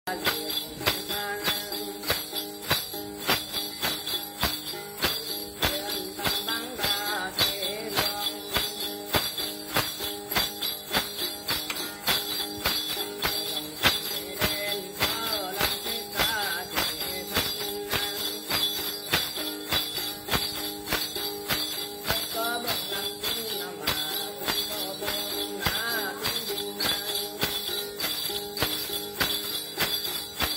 เ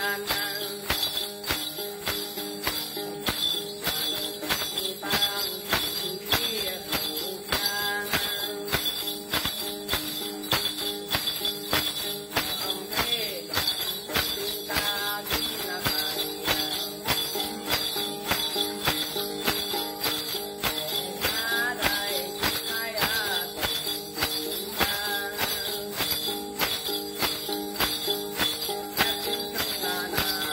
Hãy subscribe cho kênh Ghiền Mì Gõ để không bỏ lỡ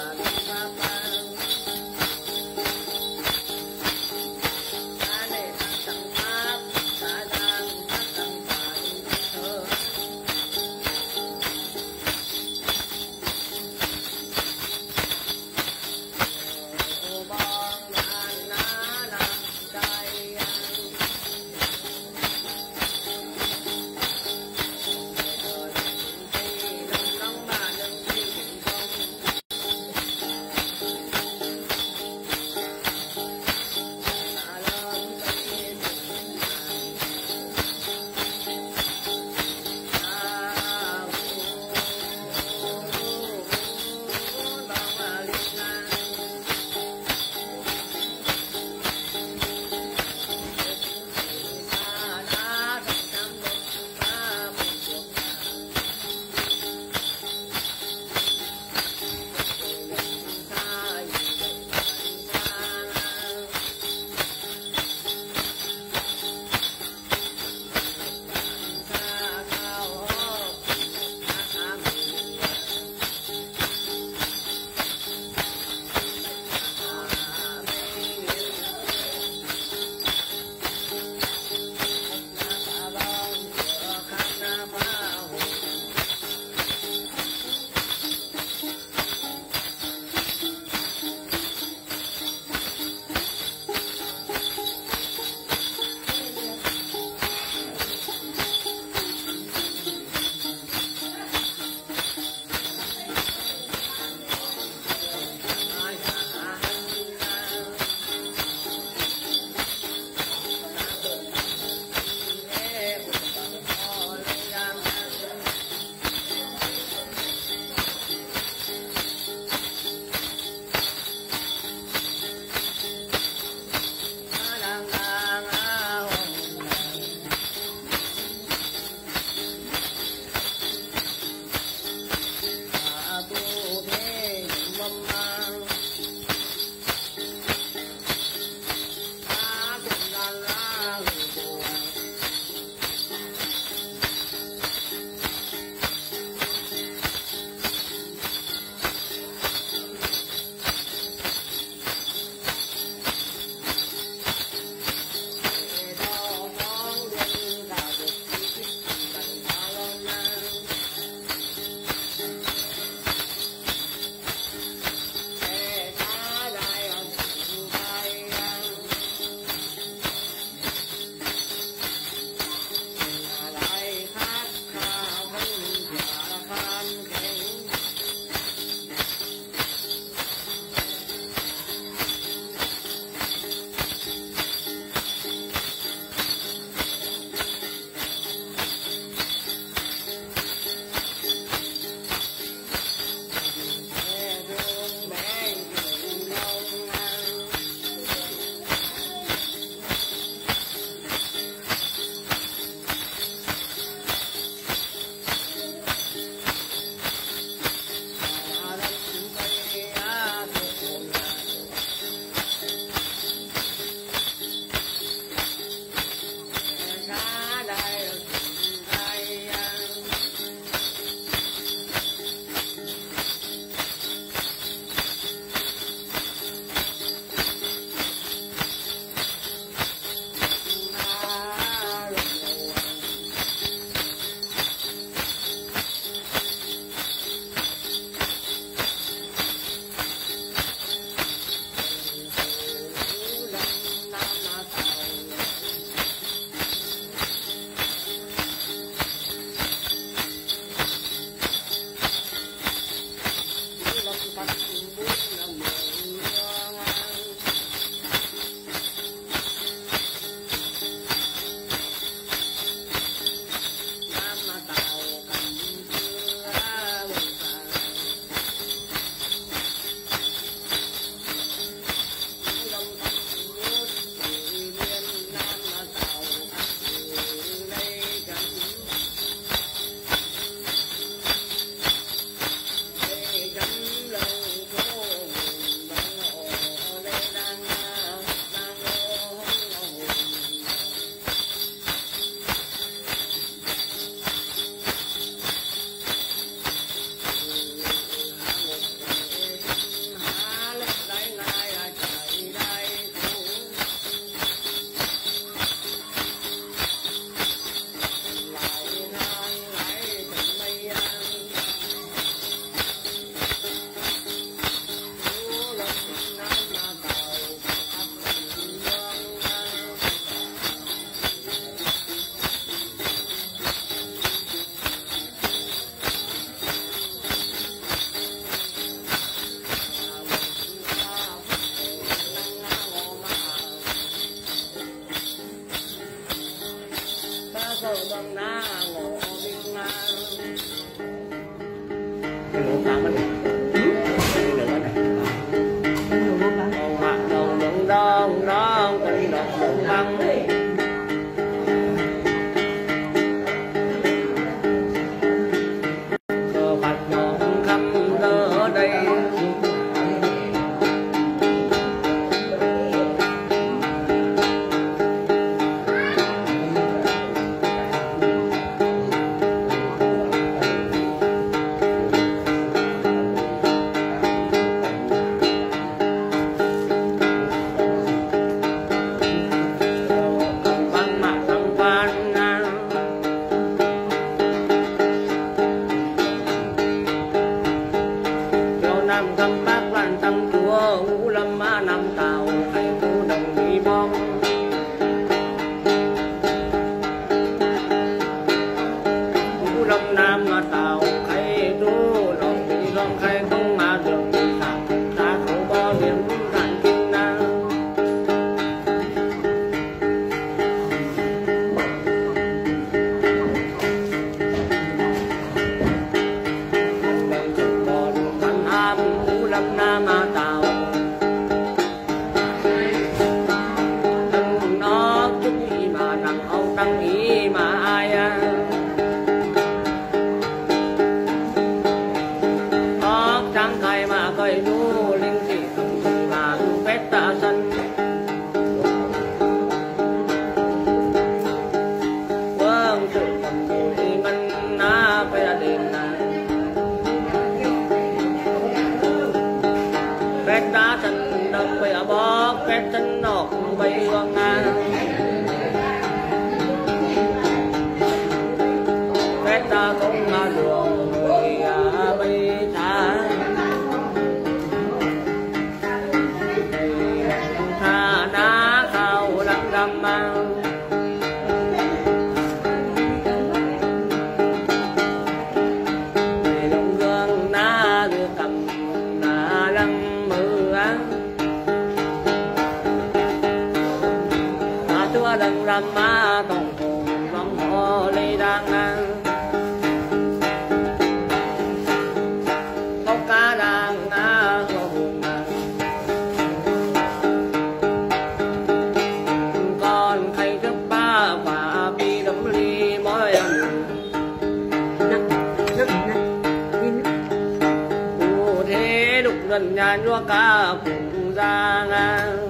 nhà chúa ca cùng ra ngang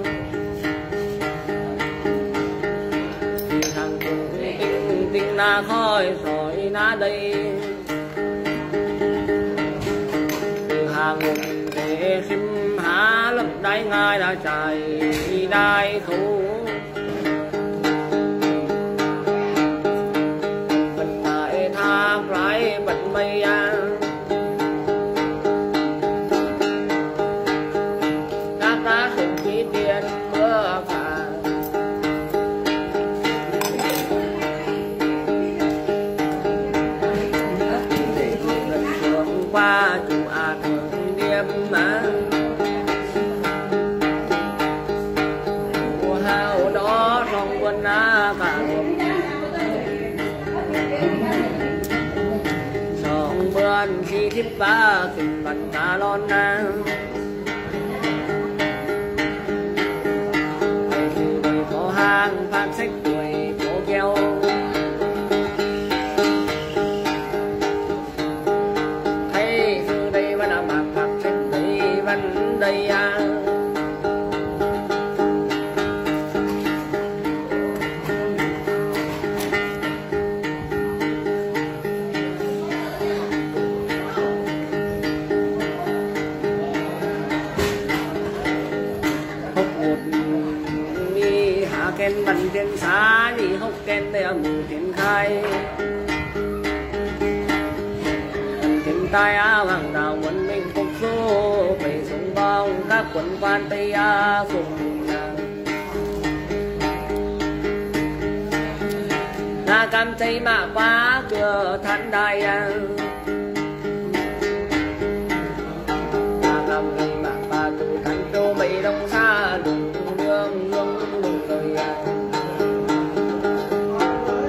thằng tinh tinh na khói sỏi na đây từ hàng để khim há lấp đáy ngai đã chạy đai khấu bật lại thác rải bật mây qua chủ thường điềm mà mùa hào đó trong quân á cả sông bươn khi thiếp ba tình bật ta lon na đời có hàng phan sách tuổi phố keo đây hốc một đi hạ ken bắn thiên xá đi hốc ken đây mù thiên khai thiên tai á hoàng đào quân minh phục số về sông bao các quận quan tây á cùng là cam tây mạ quá cửa than đài là cam tây mạ ba từ thành đô mây đông xa đường đường đường đường đời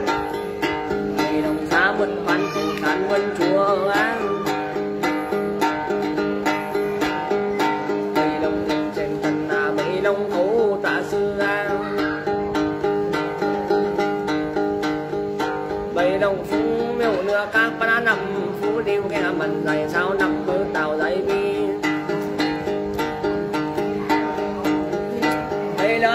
mây đông xa quân quan cùng than quân chúa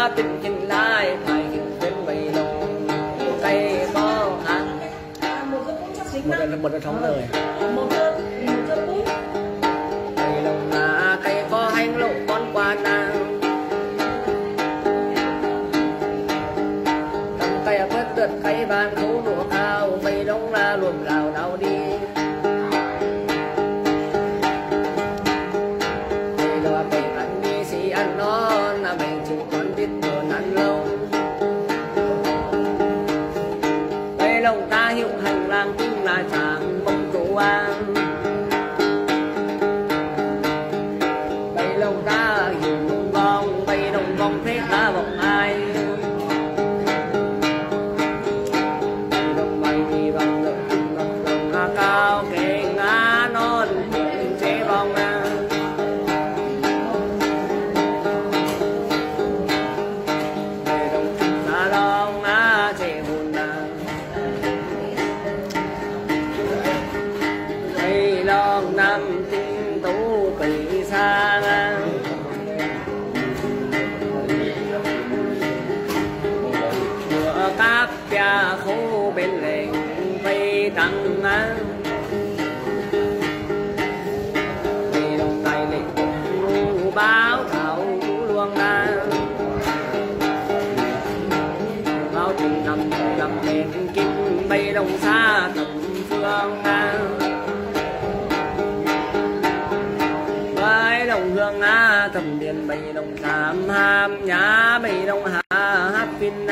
tình hình lại phải hình bên bầy đồng cây có hả một đợt thống rồi bầy đồng là cây có hành lộ con qua nàng cầm cây vớt tượt cây bàn khấu nụ cao bầy đồng là luồng lào nào đi ăn non là mình chỉ còn biết buồn ăn lâu đây lòng ta hiệu hành lang cũng là chàng mong cầu an đây lòng ta hiểu vòng đây đồng vòng thế ta vòng ai đây đồng bay đi bằng lượng đồng ngã cao kề ngã non chế vòng à năm tinh tú kỳ xa mưa cáp cha khô bên lề vây tăng vì đồng tài lịch báo thảo luông ra báo tình nằm lên kinh bay đồng xa tầm phương đồng hương á tầm điện bầy đồng tam ham nhá bầy đồng hà hát pin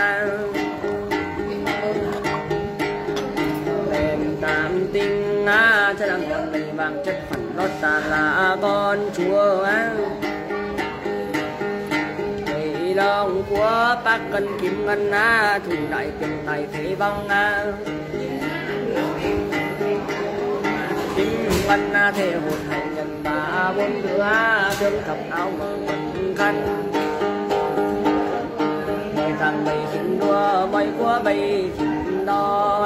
đèn tam tinh á cho đang còn đầy vàng chất phần đó ta là con chúa á bầy đồng của bác cân kim ngân á thủ đại tiền tài thế vong á kim ngân á thế hồn hành nhân ba bốn đứa thương thập áo mờ quần khăn mời thằng bầy khinh đua mời của bầy khinh đo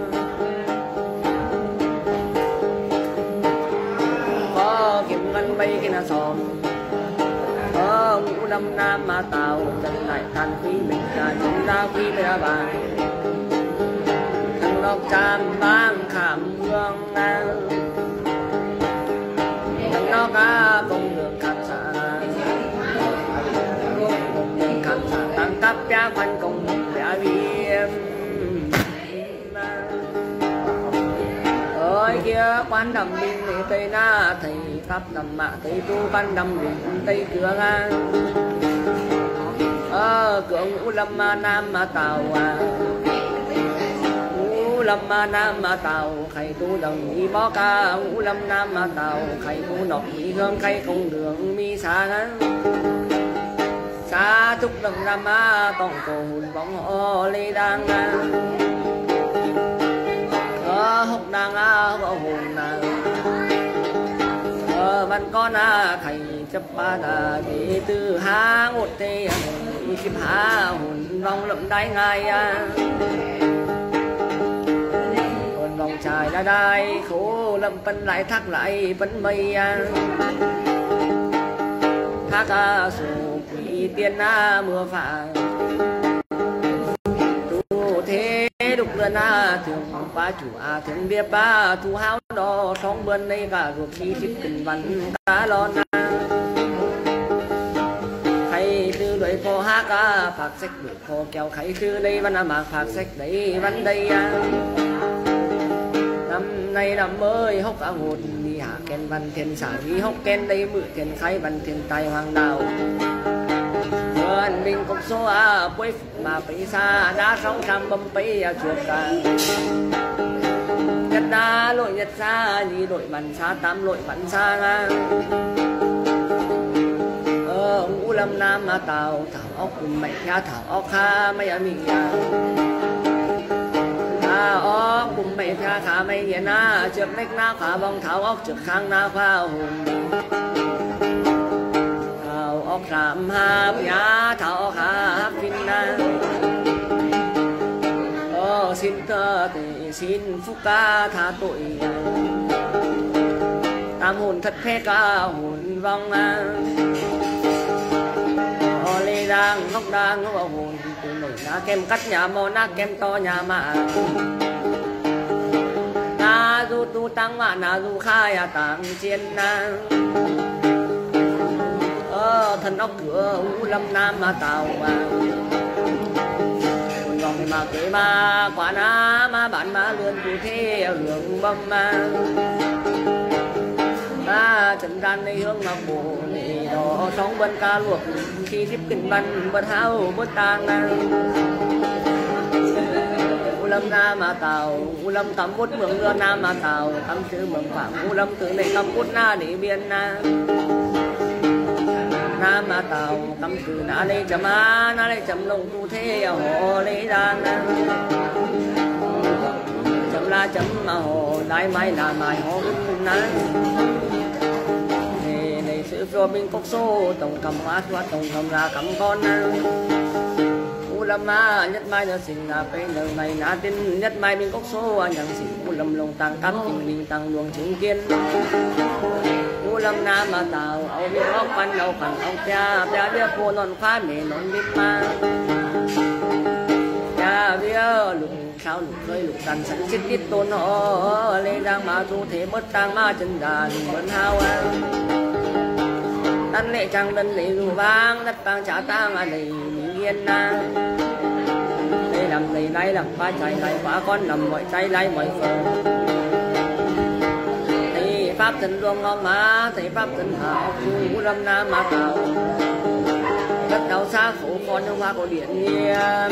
có kiếm ngân bầy kia là sòm có ngũ lâm nam mà tàu chân lại than quý mình là chúng ta quý bây vàng thằng đọc trăm bang khảm hương nó cả công đường khám xã tăng cấp giá khoanh công giá viêm ơi kia quan đầm đình tây na thầy pháp nằm mạ tây tu quan đầm đình tây cửa cửa ngũ lâm nam mà tàu lâm nam mà tàu khay tu đồng mi bó ca ngũ lâm nam mà tàu khay tu nọc mi hương khay công đường mi xa xa thúc đồng nam á tổng cổ hồn bóng ho lê đang hốc đang võ hồn văn con khay chấp ba đà đệ tư há ngột thế kịp há hồn vong lậm đáy ngay vòng trời đã đai khổ lâm phân lại thác lại vẫn mây thác sổ quỷ tiên mưa phả tu thế đục lần thường phá chủ thường biết ba thu háo đo trong bươn đây cả ruột chi chích tình văn cá lon khay tư đội phò hát phạt sách đội phò kéo khay tư đây văn mạc phạt sách đấy văn đây năm nay năm mới hốc hồn đi hạ ken văn thiên sản đi hốc ken đây mượn tiền khai văn thiên tài hoàng đạo vườn mình cục số quấy mà phải xa đã sống trăm bấm bấy chuột cả nhật đa lội nhật xa như đội bắn xa tam lội bắn xa ngũ lâm nam tàu thảo ốc cùng mày thảo ốc ha mấy ở mình ốc cùng mày pha khá mày hiền trước nách na khá bông thảo ốc trước khang na khoa hồn thảo ốc rạm hạp nhá thảo ốc hạp phinh na xin thơ thì xin phúc ca tha tội tam hồn thật phép ca hồn vong lê ra ngóc đa ngóc hồn từ nổi ná kem cắt nhà mò ná kem to nhà mạ na du tu tăng mạ na du khai à tàng chiên na thân ốc cửa u lâm nam mà tàu còn mà kế mà quả ná mà bản mà lươn cụ thế hưởng bầm mà trần đan này hương ngọc bồ này đó sóng bên ca luộc khi tiếp kinh văn bên hao bên tang u lâm nam mà tàu u lâm tắm bút mường ngựa nam mà tàu tắm chữ mường phạm u lâm từ này tắm bút na để biên na nam mà tàu tắm chữ na đây chấm á na đây chấm lông tu thế hồ lấy đan chấm la chấm mà hồ đại mai là mai hồ na sự cho mình cốc số tổng cầm hóa tổng cầm là cầm con u lâm ma nhất mai nó sinh là phải lời này na tin nhất mai mình cốc số nhận sinh u lâm lồng tăng cắm tình mình tăng luồng chứng kiến u lâm nam mà tàu áo biết óc pan áo phẳng áo cha cha biết cô non phá mẹ non biết ma cha biết lục sao lục rơi lục đàn sẵn chết tiết tôn họ lên đang mà thu thế mất tăng ma chân đàn vẫn hao tân lệ trang tân lệ dù vang đất vang trả tang à đầy yên na đây làm đầy lái làm ba chạy lại quá con làm mọi chạy lại mọi phần thầy pháp thần luông ngon má thầy pháp thần hảo phù lâm nam mà tàu đất đào xa khổ con trong hoa cổ điện nghiêm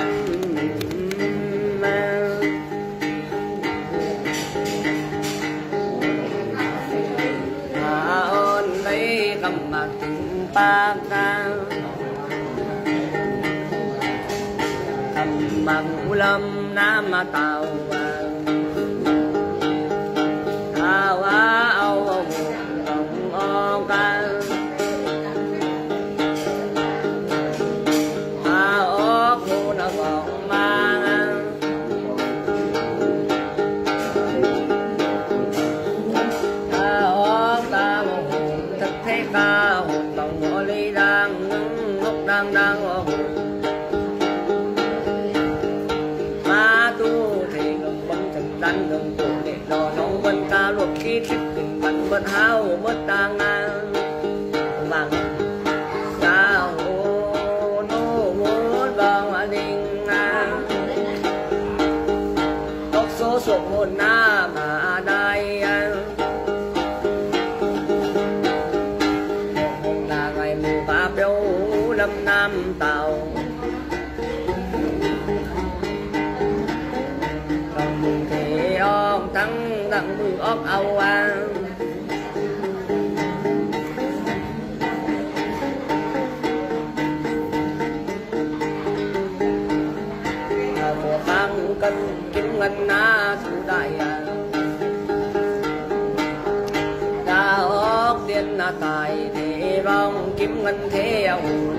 ơn lấy cầm mặt ba ca cầm bằng u lâm nam mà tàu ao ao hồn đồng on ca ao khu nó còn mang ao ta một hồn thật thế ca hồn đồng ngõ ly đang ngốc đang hồn ma tu thì ngừng bấm chân đánh ngừng tụ để đò trong bên ca luật khi thích tình bắn bên hao mất đang ngang bằng ca hồ nô muốn bằng mà đình tóc số sụp một na mà đây là ngày mùa ba béo lâm nam tàu còn thế ông thắng đặng mừng óc âu của bang cân kiếm ngân na thủ đại ta óc tiên là tài thế vong kiếm ngân thế ông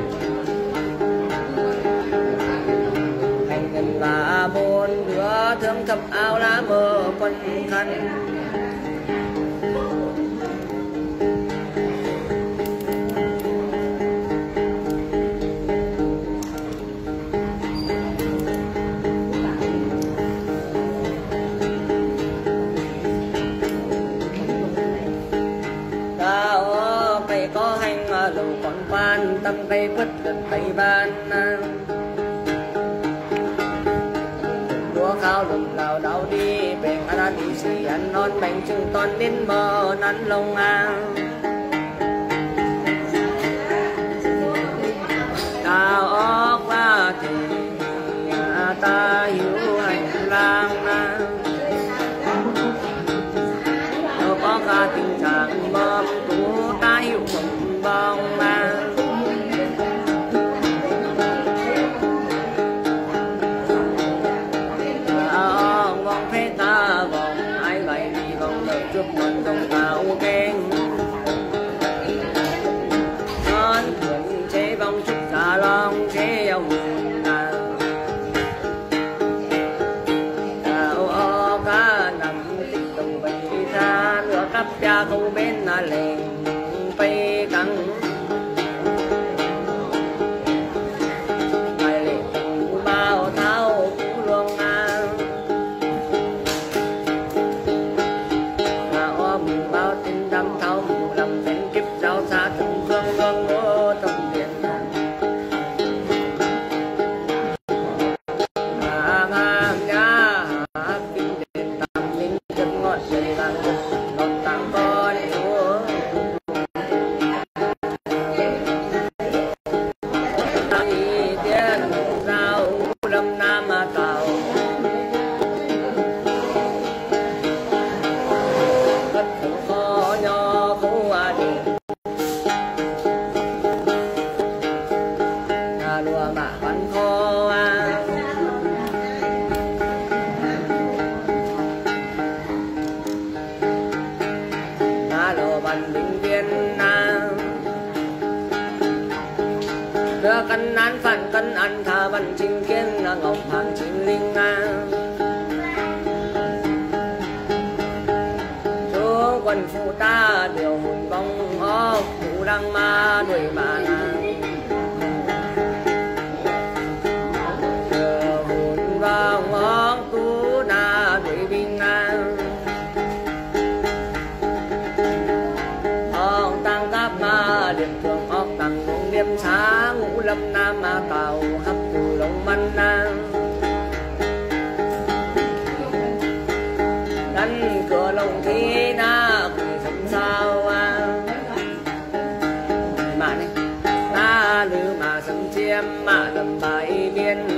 hành ngân và bốn đứa thương thập áo lá mơ quân khăn cây có hành lầu còn quan tâm cây vứt đất cây ban đua khao lùm lào đau đi bèn ra đi xì ăn non bánh chừng toàn đến bờ nắn lông cao óc và thì ta hiểu hành lang có cả tình trạng mầm tú ta hiểu không bong vòng phê ta vòng ai vậy đi vòng đời trước mình đồng tạo kênh con thuận chế vòng chúc cả lòng chế ông cắp cha câu bên là lệnh phê căng bà văn kho alo văn bình viên đưa cân án phản cân ăn thà văn trình kiến ngọc hàng chính linh chúa quân phụ ta điều hồn vong phụ đăng ma đuổi mà điều hồn vong tu na đuổi bình tăng cáp ma điểm thường óc tăng ngũ điềm xá ngũ lâm nam ma tàu hấp từ lông văn đánh cửa lồng thi na quỷ sấm sao mà này na lư mà sấm chiêm mà đầm bài biên